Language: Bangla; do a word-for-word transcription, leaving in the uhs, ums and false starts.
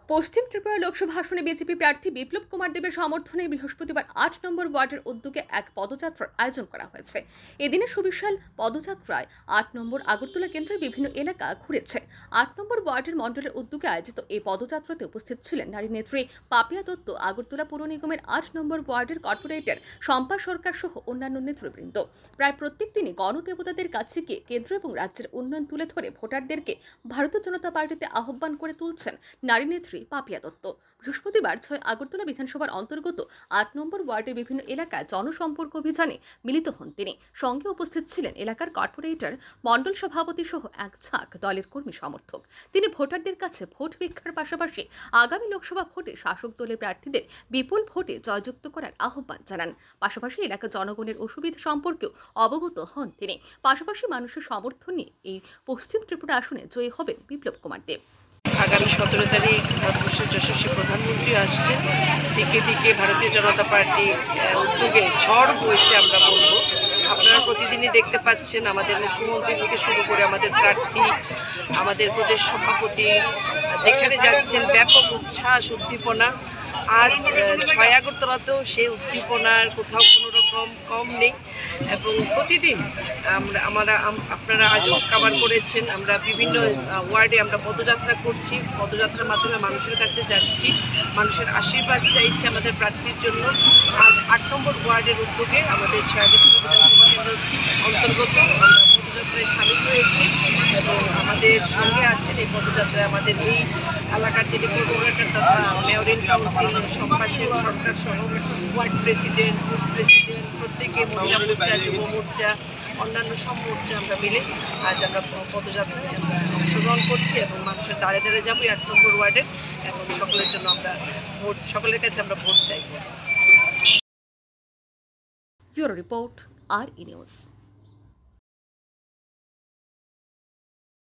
পশ্চিম ত্রিপুরা লোকসভা আসনে বিজেপি প্রার্থী বিপ্লব কুমার দেবের সমর্থনে বৃহস্পতিবার আট নম্বর ওয়ার্ডের উদ্যোগে এক পদযাত্রার আয়োজন করা হয়েছে। এদিনে সুবিশাল পদযাত্রায় আট নম্বর আগরতলা কেন্দ্রের বিভিন্ন এলাকা ঘুরেছে। আট নম্বর ওয়ার্ডের মণ্ডলের উদ্যোগে আয়োজিত এই পদযাত্রাতে উপস্থিত ছিলেন নারী নেত্রী পাপিয়া দত্ত, আগরতলা পৌর নিগমের আট নম্বর ওয়ার্ডের কর্পোরেটর শম্পা সরকার সহ অন্যান্য নেতৃবৃন্দ। প্রায় প্রত্যেক দিনই গণদেবতাদের কাছে গিয়ে কেন্দ্র এবং রাজ্যের উন্নয়ন তুলে ধরে ভোটারদেরকে ভারতীয় জনতা পার্টিতে আহ্বান করে তুলছেন নারী নেত্রী পাপিয়া দত্ত। বৃহস্পতিবার ছয় আগরতলা বিধানসভার অন্তর্গত আট নম্বর ওয়ার্ডের বিভিন্ন এলাকায় জনসম্পর্ক অভিযানে মিলিত হন তিনি। সঙ্গে উপস্থিত ছিলেন এলাকার কর্পোরেটর, মণ্ডল সভাপতি সহ এক ঝাঁক দলের কর্মী সমর্থক। তিনি ভোটারদের কাছে ভোট ভিক্ষার পাশাপাশি আগামী লোকসভা ভোটে শাসক দলের প্রার্থীদের বিপুল ভোটে জয়যুক্ত করার আহ্বান জানান। পাশাপাশি এলাকার জনগণের অসুবিধা সম্পর্কেও অবগত হন তিনি। পাশাপাশি মানুষের সমর্থন নিয়ে এই পশ্চিম ত্রিপুরা আসনে জয়ী হবেন বিপ্লব কুমার দেব। আগামী সতেরো তারিখ ভারতবর্ষের যশস্বী প্রধানমন্ত্রী আসছে। দিকে দিকে ভারতীয় জনতা পার্টি উদ্যোগে ঝড় বইছে আমরা বলবো। আপনারা প্রতিদিনই দেখতে পাচ্ছেন আমাদের মুখ্যমন্ত্রী থেকে শুরু করে আমাদের প্রার্থী, আমাদের প্রদেশ সভাপতি যেখানে যাচ্ছেন ব্যাপক উচ্ছ্বাস, উদ্দীপনা। আজ ছয় আগরতলাতেও সেই উদ্দীপনার কোথাও কোনো রকম কম নেই এবং প্রতিদিন আমরা আমরা আপনারা আগেও কাভার করেছেন, আমরা বিভিন্ন ওয়ার্ডে আমরা পদযাত্রা করছি। পদযাত্রার মাধ্যমে মানুষের কাছে যাচ্ছি, মানুষের আশীর্বাদ চাইছি আমাদের প্রার্থীর জন্য। আজ আট নম্বর ওয়ার্ডের উদ্যোগে আমাদের ছয় আগরতলা বিধানসভা কেন্দ্রের অন্তর্গত আমরা পদযাত্রায় সামিল হয়েছি এবং আমাদের সঙ্গে আছেন এই পদযাত্রায় আমাদের এই এলাকার যিনি কর্পোরেটর তথা mayor in council Shampa Sarkar সহ ওয়ার্ড প্রেসিডেন্ট, বুথ প্রেসিডেন্ট প্রত্যেকে, মহিলা মোর্চা, যুব মোর্চা, অন্যান্য সব মোর্চা আমরা মিলে আজ আমরা পদযাত্রায় আমরা অংশগ্রহণ করছি এবং মানুষের দাঁড়ে দাঁড়ে যাবো আট নম্বর ওয়ার্ডে এবং সকলের জন্য আমরা ভোট, সকলের কাছে আমরা ভোট চাইব। ব্যুরো রিপোর্ট, আর ই নিউজ।